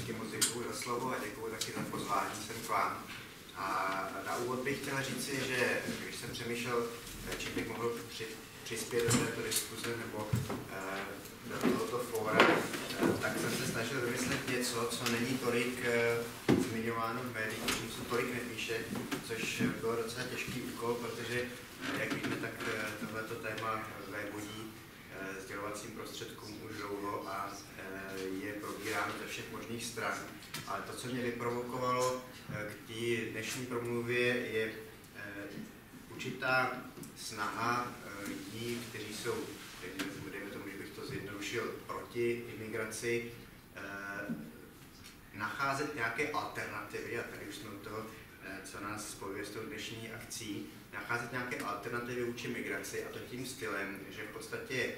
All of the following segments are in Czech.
Taky moc děkuji za slovo a děkuji taky za pozvání sem k vám. A na úvod bych chtěla říci, že když jsem přemýšlel, čím bych mohl přispět do této diskuze nebo do tohoto fóra, tak jsem se snažil vymyslet něco, co není tolik zmiňováno v médiích, o čem se tolik nepíše, což bylo docela těžký úkol, protože, jak víme, tak tohleto téma vévodí sdělovacím prostředkům už dlouho a je probíráno ze všech možných stran. Ale to, co mě vyprovokovalo k té dnešní promluvě, je určitá snaha lidí, kteří jsou, dejme tomu, že bych to zjednodušil, proti imigraci, nacházet nějaké alternativy, a tady už jsme u toho, co nás spojuje s tou dnešní akcí, nacházet nějaké alternativy vůči migraci, a to tím stylem, že v podstatě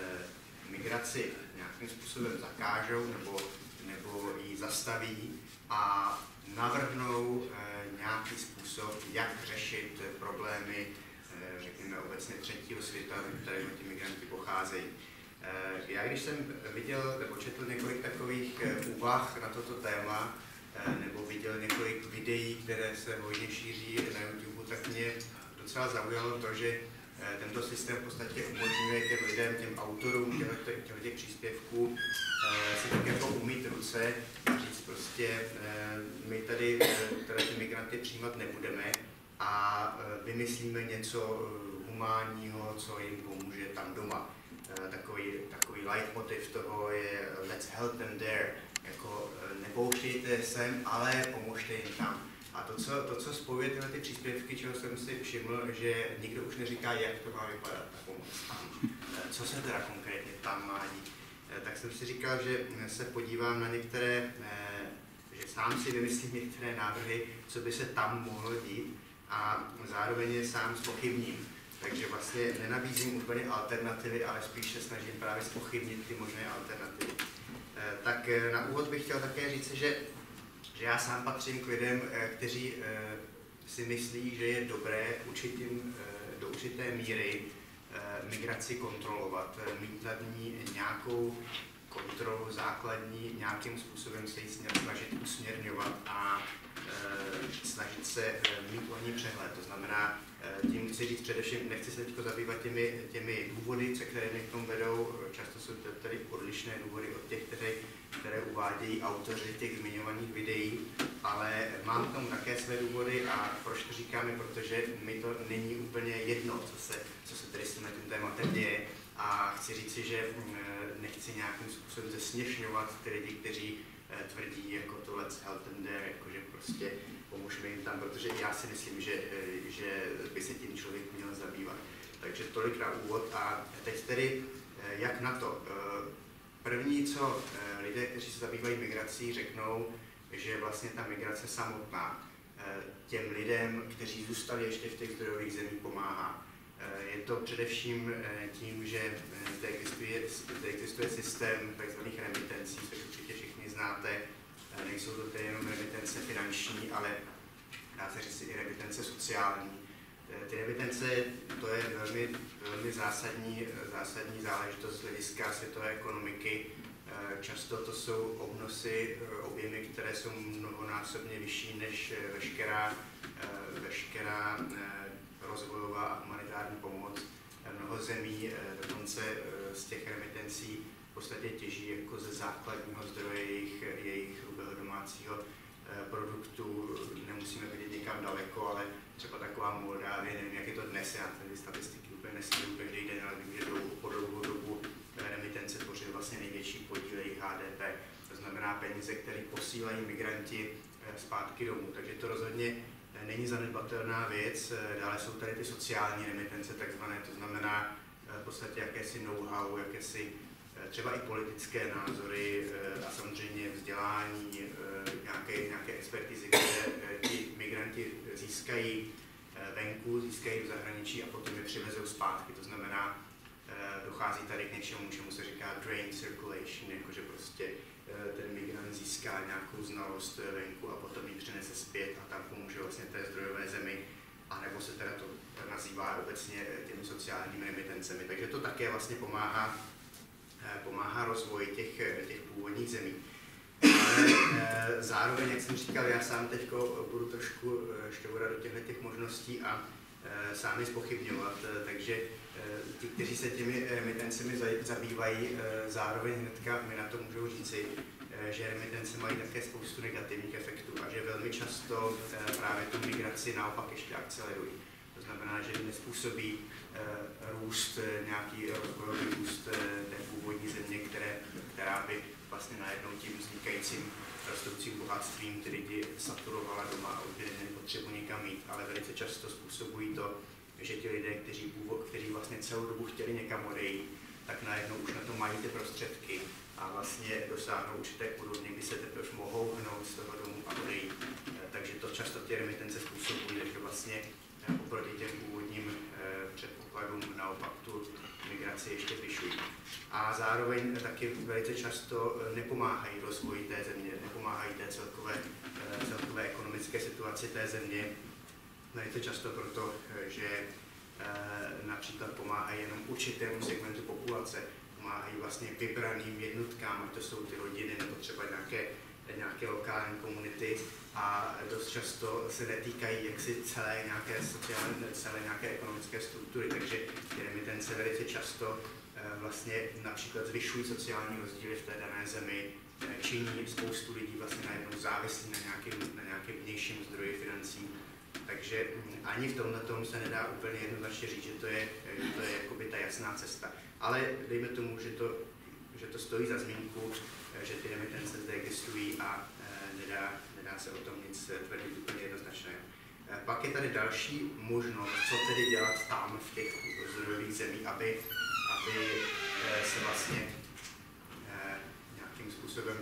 migraci nějakým způsobem zakážou nebo ji zastaví a navrhnou nějaký způsob, jak řešit problémy, řekněme obecně třetího světa, které ti migranti pocházejí. Já když jsem viděl nebo četl několik takových úvah na toto téma, nebo viděl několik videí, které se hojně šíří na YouTube, tak mě docela zaujalo to, že tento systém v podstatě umožňuje těm lidem, těm autorům těch příspěvků si tak jako umýt ruce a říct prostě, my tady ty migranty přijímat nebudeme a vymyslíme něco humánního, co jim pomůže tam doma. Takový leitmotiv toho je let's help them there, jako nepouštějte sem, ale pomožte jim tam. A to, co spojuje tyhle ty příspěvky, čeho jsem si všiml, že nikdo už neříká, jak to má vypadat ta pomoc tam. Co se teda konkrétně tam má dít. Tak jsem si říkal, že se podívám na některé, že sám si vymyslím některé návrhy, co by se tam mohlo dít a zároveň je sám zpochybním. Takže vlastně nenabízím úplně alternativy, ale spíš se snažím právě zpochybnit ty možné alternativy. Tak na úvod bych chtěl také říct, že já sám patřím k lidem, kteří si myslí, že je dobré do určité míry migraci kontrolovat, mít nad ní nějakou kontrolu základní, nějakým způsobem se ji snažit usměrňovat a snažit se mít o ní přehled. To znamená, tím chci říct především, nechci se teď zabývat těmi důvody, které mě k tomu vedou. Často jsou tady odlišné důvody od těch, které uvádějí autoři těch zmiňovaných videí, ale mám k tomu také své důvody a proč to říkáme, protože mi to není úplně jedno, co se tady s tím tématem děje. A chci říci, že nechci nějakým způsobem zesměšňovat ty lidi, kteří tvrdí jako to let's help them there, jakože prostě pomůžeme jim tam, protože já si myslím, že by se tím člověk měl zabývat. Takže tolik na úvod a teď tedy jak na to. První, co lidé, kteří se zabývají migrací, řeknou, že vlastně ta migrace samotná těm lidem, kteří zůstali ještě v těch zdrojových zemích, pomáhá. Je to především tím, že zde existuje systém tzv. Remitencí, což určitě všichni znáte. Nejsou to tedy jenom remitence finanční, ale dá se říct i remitence sociální. Ty remitence, to je velmi zásadní záležitost z hlediska světové ekonomiky. Často to jsou obnosy, objemy, které jsou mnohonásobně vyšší než veškerá rozvojová a humanitární pomoc. Mnoho zemí dokonce z těch remitencí v podstatě těží jako ze základního zdroje jejich hrubého domácího produktu. Nemusíme vidět někam daleko, ale třeba taková Moldávie, nevím, jak je to dnes, já ty statistiky úplně nesleduju každý den, ale vím, že po dlouhou dobu remitence tvoří vlastně největší podíl jejich HDP. To znamená peníze, které posílají migranti zpátky domů. Takže to rozhodně není zanedbatelná věc. Dále jsou tady ty sociální remitence takzvané, to znamená v podstatě jakési know-how, jakési třeba i politické názory a samozřejmě vzdělání, nějaké expertizy, které ti migranti získají venku, získají v zahraničí a potom je přivezou zpátky. To znamená, dochází tady k něčemu, čemu se říká drain circulation, jakože prostě ten migrant získá nějakou znalost venku a potom ji přinese zpět a tam pomůže vlastně té zdrojové zemi, anebo se teda to nazývá obecně těmi sociálními remitencemi. Takže to také vlastně pomáhá rozvoji těch původních zemí. Zároveň, jak jsem říkal, já sám teď budu trošku šťourat do těchto možností a sám je zpochybňovat, takže ti, kteří se těmi remitencemi zabývají, zároveň hnedka mi na to můžou říci, že remitence mají také spoustu negativních efektů a že velmi často právě tu migraci naopak ještě akcelerují. To znamená, že nezpůsobí růst, nějaký rozvojový růst té původní země, která by vlastně najednou tím vznikajícím rostoucím bohatstvím ty lidi saturovala doma a už neměli potřebu někam jít, ale velice často způsobují to, že ti lidé, kteří vlastně celou dobu chtěli někam odejít, tak najednou už na to mají ty prostředky a vlastně dosáhnou určité úrovně, kdy se teprve mohou hnout z toho domu a odejít. Takže to často ty remitence způsobují, že vlastně oproti těm původním předpokladům naopak tu migraci ještě zvyšují. A zároveň taky velice často nepomáhají rozvoji té země, nepomáhají té celkové ekonomické situaci té země. Velice často proto, že například pomáhají jenom určitému segmentu populace, pomáhají vlastně vybraným jednotkám, ať to jsou ty rodiny nebo třeba nějaké lokální komunity a dost často se netýkají jaksi celé nějaké ekonomické struktury, takže ty remitence velice často vlastně například zvyšují sociální rozdíly v té dané zemi, činí spoustu lidí vlastně najednou závislí na nějakém vnějším zdroji financí. Takže ani v tomhle se nedá úplně jednoznačně říct, že to je jakoby ta jasná cesta. Ale dejme tomu, že to stojí za zmínku, že ty remitence zde existují a nedá se o tom nic tvrdit úplně jednoznačného. Pak je tady další možnost, co tedy dělat tam v těch zdrojových zemích, aby se vlastně nějakým způsobem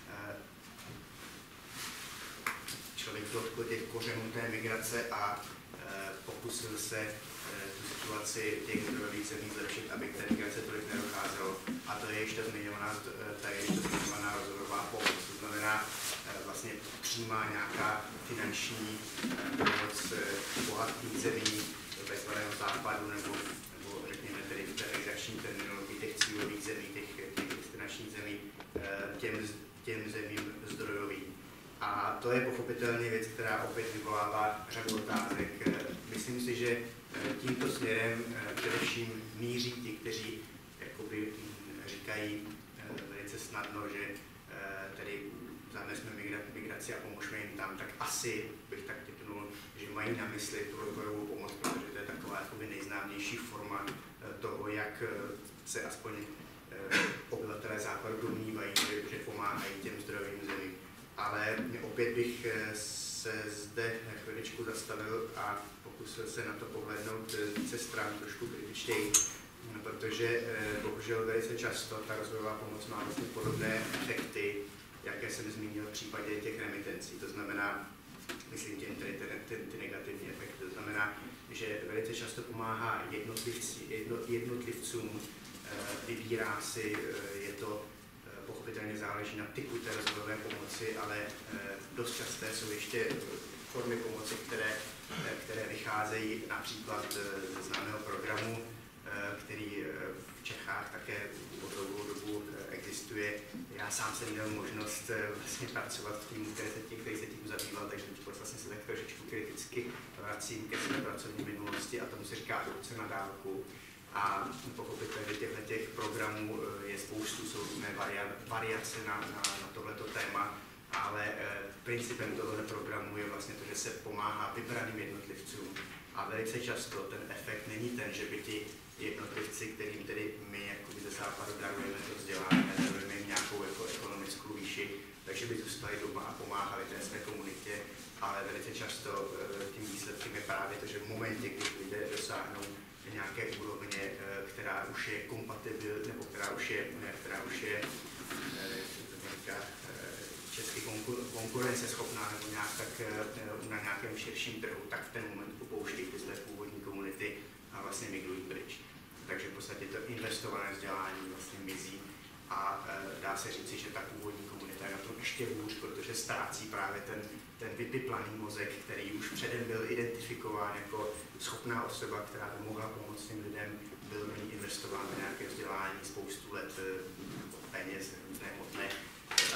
člověk dotkl těch kořenů té migrace a pokusil se tu situaci těch zdrojových zemí zlepšit, aby k té migrace tolik nedocházelo. A to je ještě zmiňovaná rozvojová pomoc. To znamená, vlastně přijímá nějaká finanční pomoc bohatých zemí, takzvaného západu, nebo řekněme tedy v té exakční terminologii těch cílových zemí, těch destinačních zemí, těm zemím zdrojovým. A to je pochopitelně věc, která opět vyvolává řadu otázek. Myslím si, že tímto směrem především míří ti, kteří jakoby říkají velice snadno, že tedy zamezme migraci a pomožme jim tam, tak asi bych tak tipnul, že mají na mysli tu rozvojovou pomoc, protože to je taková jakoby nejznámější forma toho, jak se aspoň obyvatelé západu domnívají, že pomáhají těm zdrojovým zemím. Ale opět bych se zde chviličku zastavil a pokusil se na to pohlednout více stran trošku kritičtěji, protože bohužel velice často ta rozvojová pomoc má vlastně podobné efekty, jaké jsem zmínil v případě těch remitencí. To znamená, myslím tím ty negativní efekty. To znamená, že velice často pomáhá jednotlivcům, vybírá si, je to pochopitelně záleží na typu té rozvojové pomoci, ale dost časté jsou ještě formy pomoci, které vycházejí například ze známého programu, který v Čechách také po dlouhou dobu existuje. Já sám jsem měl možnost vlastně pracovat v týmu, který se tím zabýval, takže vlastně se tak trošičku kriticky vracím ke své pracovní minulosti a tomu se říká adopce na dálku. A pochopitelně těch programů je spoustu, jsou různé variace na tohleto téma, ale principem tohoto programu je vlastně to, že se pomáhá vybraným jednotlivcům. A velice často ten efekt není ten, že by ti jednotlivci, kterým tedy my jakoby ze západu darujeme to vzdělání, darujeme jim nějakou ekonomickou výši, takže by zůstali doma a pomáhali té své komunitě, ale velice často tím výsledkem je právě to, že v momentě, kdy lidé dosáhnou nějaké úrovně, která už je kompatibilní, nebo která už je česky konkurenceschopná, nebo nějak tak na nějakém širším trhu, tak v ten moment opouštějí ty své původní komunity a vlastně migrují pryč. Takže v podstatě to investované vzdělání vlastně mizí a dá se říci, že ta původní komunita je na tom ještě hůř, protože ztrácí právě ten vypiplaný mozek, který už předem byl identifikován jako schopná osoba, která by mohla pomoct těm lidem, byl do ní investován na nějaké vzdělání, spoustu let peněz, různé hmotné a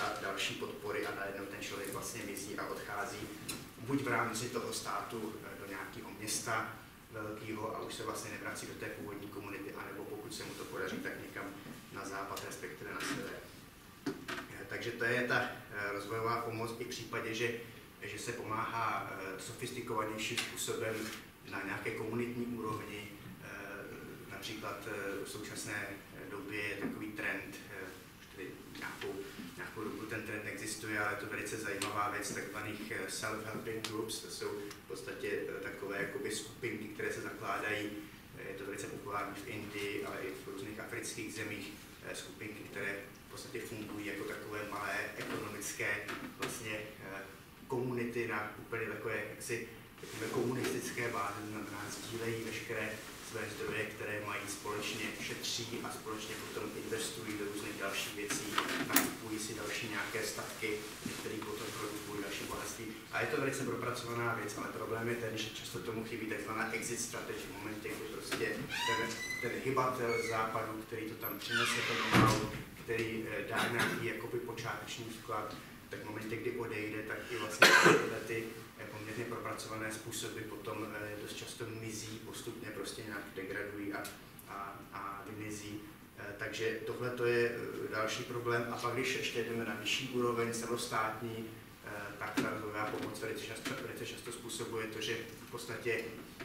další podpory a najednou ten člověk vlastně mizí a odchází buď v rámci toho státu do nějakého města velkého a už se vlastně nevrací do té původní komunity, anebo pokud se mu to podaří, tak někam na západ, respektive na sever. Takže to je ta rozvojová pomoc i v případě, že se pomáhá sofistikovanějším způsobem na nějaké komunitní úrovni. Například v současné době je takový trend, který nějakou dobu ten trend existuje, ale je to velice zajímavá věc takzvaných self-helping groups. To jsou v podstatě takové jakoby skupinky, které se zakládají. Je to velice populární v Indii, ale i v různých afrických zemích. Skupinky, které v podstatě fungují jako takové malé ekonomické vlastně komunity na úplně takové jaksi komunistické bázi, znamená sdílejí veškeré své zdroje, které mají společně, šetří a společně potom investují do různých dalších věcí, nakupují si další nějaké statky, které potom produkují další bohatství. A je to velice propracovaná věc, ale problém je ten, že často tomu chybí takzvaná exit strategy v momentě, kdy prostě ten hybatel západu, který to tam přinese, ten know-how, který dá nějaký jakoby počáteční vklad, tak v momentě, kdy odejde, tak i vlastně ty poměrně propracované způsoby potom dost často mizí, postupně prostě nějak degradují a vymizí. Takže tohle to je další problém. A pak, když ještě jdeme na vyšší úroveň celostátní, tak ta rozvojová pomoc velice často způsobuje to, že v podstatě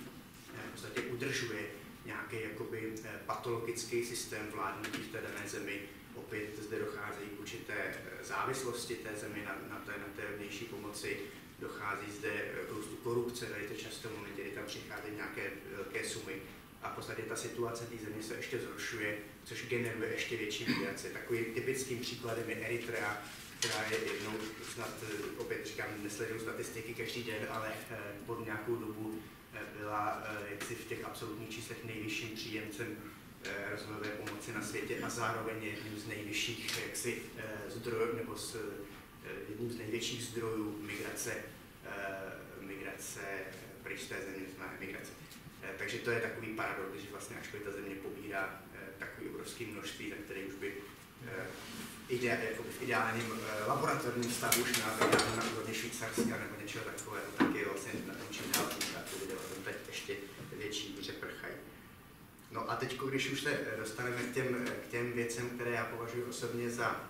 udržuje nějaký jakoby patologický systém vládnutí v té dané zemi. Opět zde dochází k určité závislosti té zemi na té vnější pomoci. Dochází zde k růstu korupce, velice často v momentě, kdy tam přicházejí nějaké velké sumy. A v podstatě ta situace té země se ještě zhoršuje, což generuje ještě větší migraci. Takovým typickým příkladem je Eritrea, která je jednou, snad opět říkám, nesleduju statistiky každý den, ale pod nějakou dobu byla jaksi v těch absolutních číslech nejvyšším příjemcem rozvojové pomoci na světě a zároveň jedním z nejvyšších jaksi zdrojů, nebo jedním z největších zdrojů migrace pryč z té země, znamená emigrace. Takže to je takový paradox, že vlastně ačkoliv ta země pobírá takový obrovský množství, za který už by v ideálním laboratorním stavu už na úrovni Švýcarska nebo něčeho takového, tak je vlastně na tom čím dál tím lidé o tom teď ještě větší míře prchají. No a teď, když už se dostaneme k těm věcem, které já považuji osobně za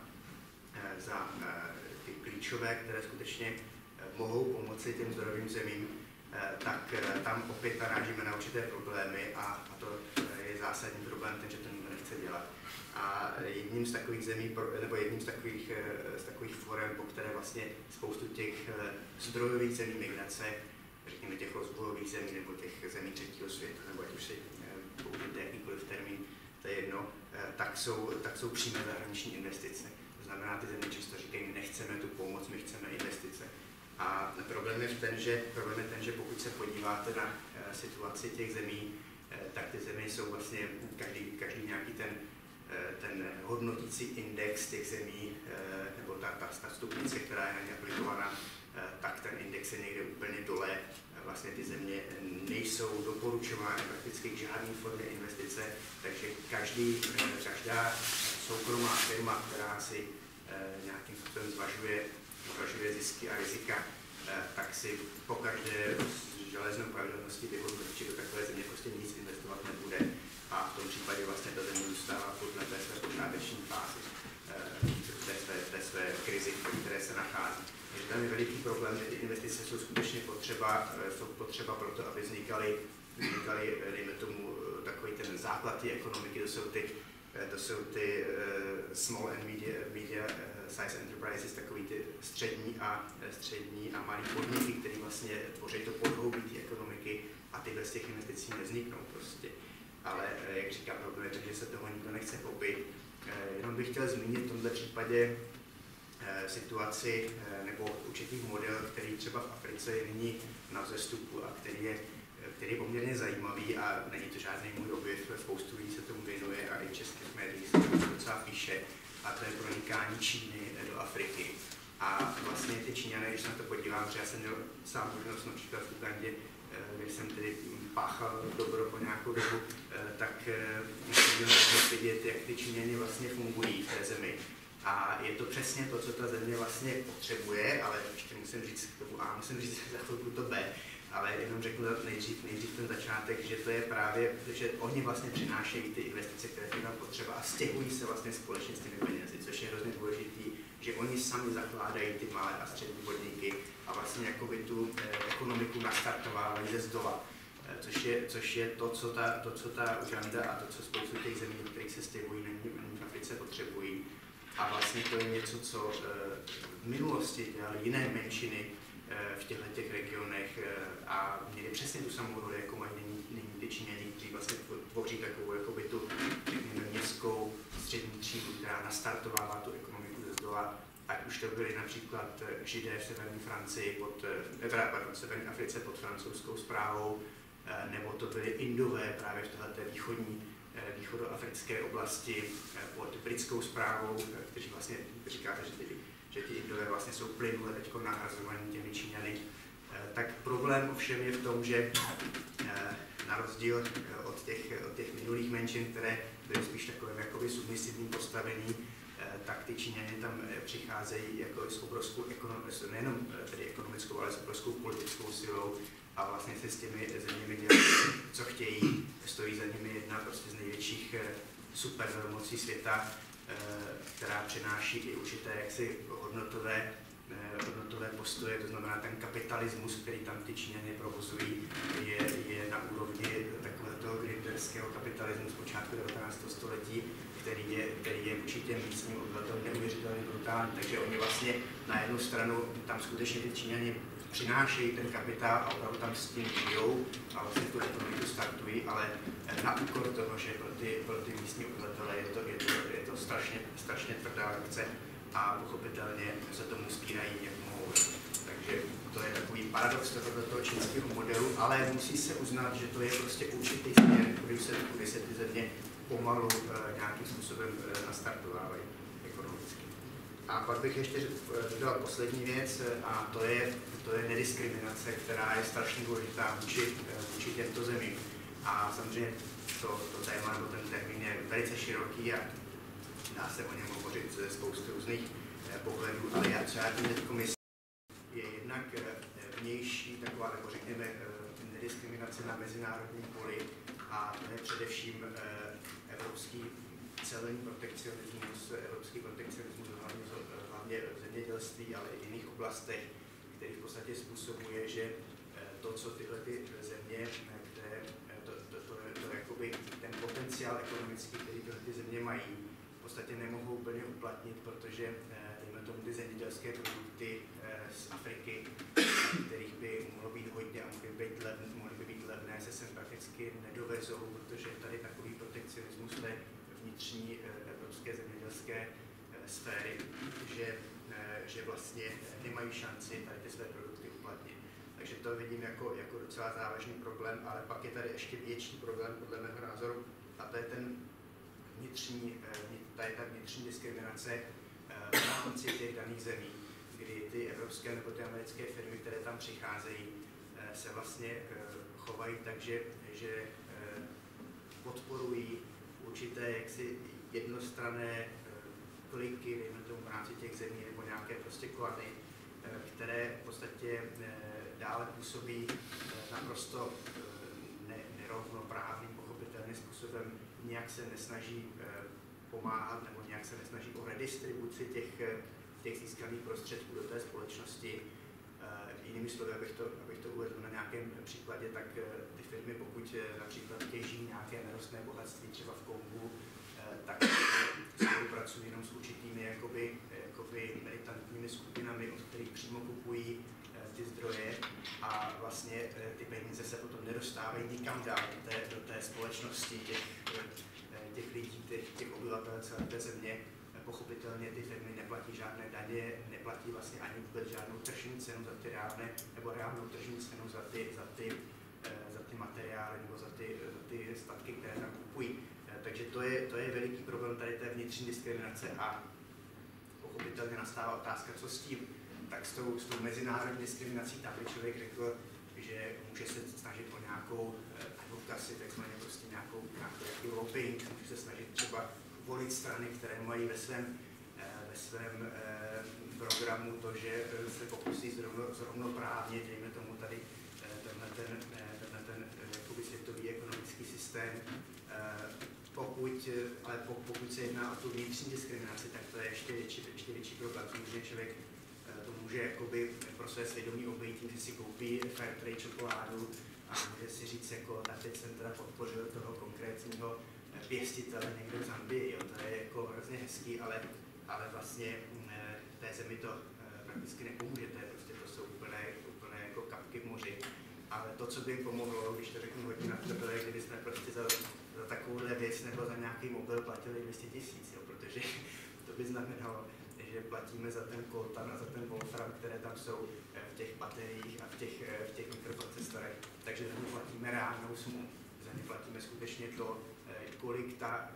ty klíčové, které skutečně mohou pomoci těm zdrojovým zemím, tak tam opět narážíme na určité problémy a to je zásadní problém, ten, že to nikdo nechce dělat. A jedním z takových zemí, nebo jedním z takových forem, po které vlastně spoustu těch zdrojových zemí migrace, řekněme těch rozvojových zemí nebo těch zemí třetího světa, nebo ať už si použijte jakýkoliv termín, to je jedno, tak jsou přímé zahraniční investice. To znamená, ty země často říkají, nechceme tu pomoc, my chceme investice. A problém je ten, že pokud se podíváte na situaci těch zemí, tak ty země jsou vlastně každý nějaký ten hodnotící index těch zemí, nebo ta stupnice, která je na ně aplikovaná, tak ten index je někde úplně dole. Vlastně ty země nejsou doporučovány prakticky k žádné formě investice, takže každá soukromá firma, která si nějakým způsobem zvažuje zisky a rizika, tak si pokaždé s železnou pravidelností vyhodnotí, že do takové země prostě nic investovat nebude a v tom případě vlastně ta země zůstává podle té své počáteční fázy, té své krizi, v které se nachází. Takže tam je veliký problém, že ty investice jsou skutečně potřeba pro to, aby vznikaly, dejme tomu, takový ten základ té ekonomiky, to jsou ty small and media size enterprises, takový ty střední a malý podniky, které vlastně tvoří to podhoubí té ekonomiky a tyhle z těch investicí nevzniknou prostě. Ale jak říkám, problém je to, že se toho nikdo nechce chopit. Jenom bych chtěl zmínit v tomto případě situaci nebo určitý model, který třeba v Africe je nyní na vzestupu a který je poměrně zajímavý a není to žádný můj objev, spoustu lidí se tomu věnuje a i českých médií se to docela píše, a to je pronikání Číny do Afriky. A vlastně ty Číňané, když se na to podívám, protože já jsem měl sám možnost například v Ugandě, když jsem tedy páchal dobro po nějakou dobu, tak jsem měl vidět, jak ty Číňani vlastně fungují v té zemi. A je to přesně to, co ta země vlastně potřebuje, ale ještě musím říct k tomu A, musím říct za chvilku to B, ale jenom řeknu nejdřív ten začátek, že to je právě, že oni vlastně přinášejí ty investice, které jsou tam potřeba a stěhují se vlastně společně s těmi penězi, což je hrozně důležitý, že oni sami zakládají ty malé a střední podniky a vlastně jakoby tu ekonomiku nastartovávají ze zdola. Což je to, co ta Uganda a to, co spoustu těch zemí, do kterých se stěhují, v Africe potřebují. A vlastně to je něco, co v minulosti dělaly jiné menšiny v těchto regionech a měli přesně tu samou roli, jako mají nyní ty Číňani, kteří vlastně tvoří takovou jakoby tu městskou střední třídu, která nastartovává tu ekonomiku ze zdola. Ať už to byly například Židé v severní Francii, v severní Africe pod francouzskou správou, nebo to byly Indové právě v této východoafrické oblasti pod britskou správou, kteří vlastně říkáte, že ty Indové vlastně jsou plynule teď nahrazovaní těmi Číňany. Tak problém ovšem je v tom, že na rozdíl od těch minulých menšin, které byly spíš takovým jakoby submisivním postavení, tak ty Číňani tam přicházejí jako s obrovskou nejenom tedy ekonomickou, ale s obrovskou politickou silou a vlastně se s těmi zeměmi dělají, co chtějí. Stojí za nimi jedna prostě z největších supervelmocí světa, která přináší i určité jaksi hodnotové postoje, to znamená ten kapitalismus, který tam ty Číňané provozují, je na úrovni takového grinderského kapitalismu z počátku 19. století, který je určitě místním obyvatelům neuvěřitelně brutální. Takže oni vlastně na jednu stranu tam skutečně ty Číňani přinášejí ten kapitál a opravdu tam s tím žijou a vlastně tu ekonomiku startují, ale na úkor toho, že pro ty místní obyvatele je to strašně tvrdá akce a pochopitelně se tomu spírají, jak mohou. Takže to je takový paradox toho čínského modelu, ale musí se uznat, že to je prostě určitý směr, kudy se ty země pomalu nějakým způsobem nastartovávají ekonomicky. A pak bych ještě dodal poslední věc, a to je nediskriminace, která je strašně důležitá vůči těmto zemím. A samozřejmě to téma nebo ten termín je velice široký a dá se o něm hovořit ze spousty různých pohledů, ale já tím teď myslím, je jednak vnější taková, nebo řekněme, nediskriminace na mezinárodním poli a to je především evropský celní protekcionismus, hlavně v zemědělství, ale i v jiných oblastech, který v podstatě způsobuje, že to, co tyhle ty země, které to jakoby ten potenciál ekonomický, který tyhle ty země mají, v podstatě nemohou úplně uplatnit, protože dejme tomu ty zemědělské produkty z Afriky, kterých by mohlo být hodně a mohly by být levné, se sem prakticky nedovezou, protože tady takový protekcionismus té vnitřní evropské zemědělské sféry, že vlastně nemají šanci tady ty své produkty uplatnit. Takže to vidím jako docela závažný problém, ale pak je tady ještě větší problém podle mého názoru a to je ta vnitřní diskriminace v rámci těch daných zemí, kdy ty evropské nebo ty americké firmy, které tam přicházejí, se vlastně chovají tak, že podporují určité jaksi jednostranné kliky, dejme tomu v rámci těch zemí nebo nějaké prostě klany, které v podstatě dále působí naprosto nerovnoprávným, pochopitelným způsobem, nějak se nesnaží pomáhat nebo nějak se nesnaží o redistribuci těch získaných prostředků do té společnosti. Jinými slovy, abych to uvedl na nějakém příkladě, tak ty firmy, pokud například těží nějaké nerostné bohatství třeba v Kongu, tak spolupracují jenom s určitými jakoby militantními skupinami, od kterých přímo kupují ty zdroje a vlastně ty peníze se potom nedostávají nikam dál do té společnosti těch lidí, těch obyvatel celé té země. Pochopitelně ty firmy neplatí žádné daně, neplatí vlastně ani vůbec žádnou tržní cenu za ty reálnou tržní cenu za ty materiály nebo za ty statky, které tam kupují. Takže to je veliký problém tady té vnitřní diskriminace a pochopitelně nastává otázka, co s tím. Tak s tou mezinárodní diskriminací tam by člověk řekl, že může se snažit o nějakou advokaci, takzvaně prostě nějaký lobbying, může se snažit třeba volit strany, které mají ve svém programu to, že se pokusí zrovnoprávně, dejme tomu tady tenhle ten jakoby světový ekonomický systém. Pokud se jedná o tu vnitřní diskriminaci, tak to je ještě větší problém. Samozřejmě člověk to může jakoby pro své svědomí obejít tím, že si koupí Fairtrade čokoládu a může si říct, jako, tak teď jsem teda podpořil toho konkrétního pěstitele někde v Zambii. Jo. To je jako hrozně hezký, ale vlastně té zemi to prakticky nepomůže. To jsou úplně jako kapky v moři. Ale to, co by jim pomohlo, když to řeknu hodně na to, je, kdyby jsme prostě za takovouhle věc nebo za nějaký mobil platili 200 000, protože to by znamenalo, že platíme za ten koltan a za ten wolfram, které tam jsou v těch bateriích a v těch mikroprocesorech. Takže za ně platíme reálnou sumu. Za ně platíme skutečně to, kolik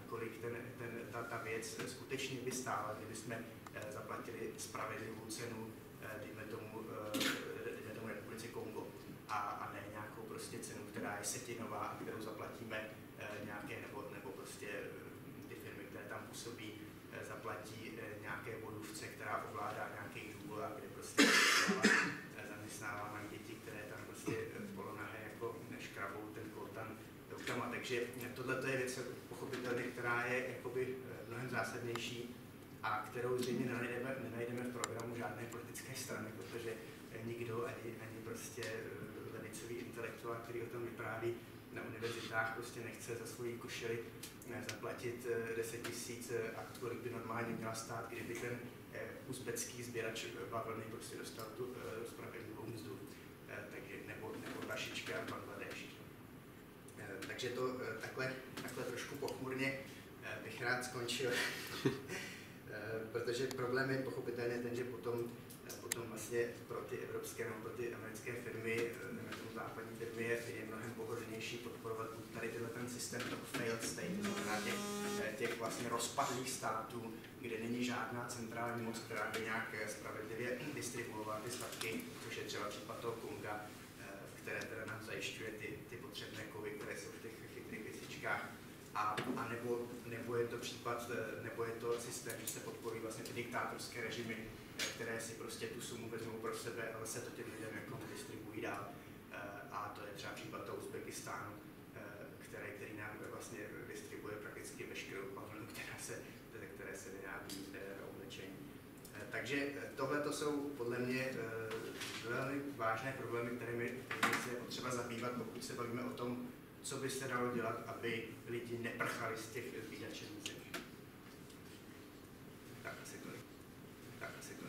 ta věc skutečně by stála, kdyby jsme zaplatili spravedlivou cenu, dejme tomu Republice Kongo. A ne nějakou prostě cenu, která je setinová a kterou zaplatíme nějaké, nebo prostě ty firmy, které tam působí, zaplatí nějaké bojůvce, která ovládá nějaký Google, kde prostě zaměstnává na děti, které tam prostě polonahé jako škrabou ten koltan rukama. Takže tohle je věc pochopitelně, která je jakoby mnohem zásadnější a kterou zřejmě nenajdeme v programu žádné politické strany, protože nikdo ani prostě levicový intelektuál, který o tom vypráví na univerzitách, prostě nechce za svoji košili zaplatit 10 000 a kolik by normálně měla stát, kdyby ten uzbecký sběrač bavlny prostě dostal tu spravedlivou mzdu. Takže nebo Vašička a Bangladeš. Takže to takhle trošku pochmurně bych rád skončil, protože problém je pochopitelně ten, že potom vlastně pro ty evropské nebo pro ty americké firmy, nebo západní firmy je mnohem pohodlnější podporovat tady ten systém toho failed state, znamená těch vlastně rozpadlých států, kde není žádná centrální moc, která by nějak spravedlivě distribuovala ty statky, což je třeba případ toho Konga, které teda nám zajišťuje ty potřebné kovy, které jsou v těch chytrých věcičkách. A nebo je to případ, nebo je to systém, že se podporují vlastně ty diktátorské režimy, které si prostě tu sumu vezmou pro sebe, ale se to těm lidem jako distribuují dál. A to je třeba případ toho Uzbekistánu, který nám vlastně distribuje prakticky veškerou bavlnu, které se vyrábí oblečení. Takže tohle to jsou podle mě velmi vážné problémy, kterými se je potřeba zabývat, pokud se bavíme o tom, co by se dalo dělat, aby lidi neprchali z těch zbídačených zemí. Tak asi tolik.